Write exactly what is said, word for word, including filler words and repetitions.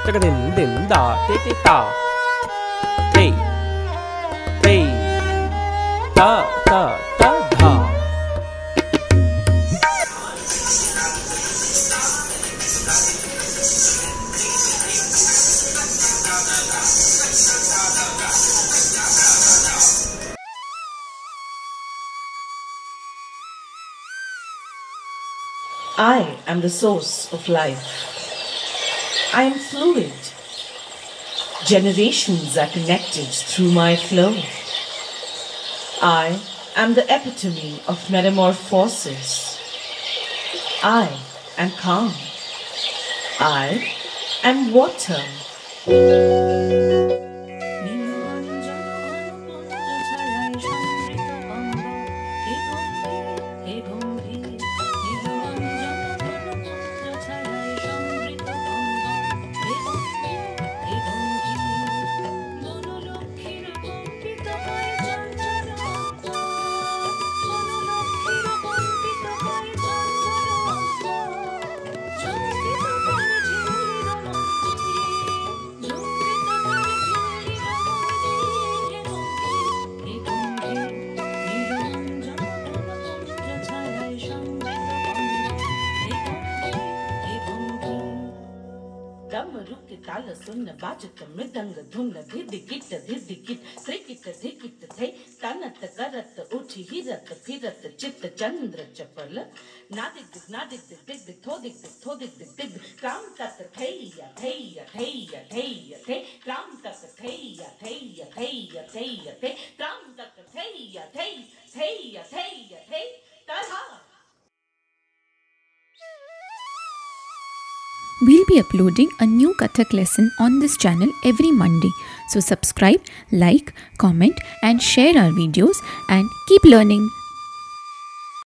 Taka din din da te te ta. Te te ta ta ta da. I am the source of life. I am fluid. Generations are connected through my flow. I am the epitome of metamorphosis. I am calm. I am water. Tala sunna bajata mridanga dhunna dhidikita dhidikit trikita dhikita thay tanata karata uchi hirata phirata chitta chandra chapala nadik dik nadik dik dik dik thodik dik thodik dik dik ram tata thaya thaya thaya thaya thay ram tata thaya thaya thaya thaya thay ram tata thaya thaya thaya thaya thay tarha. We'll be uploading a new Kathak lesson on this channel every Monday. So subscribe, like, comment and share our videos and keep learning.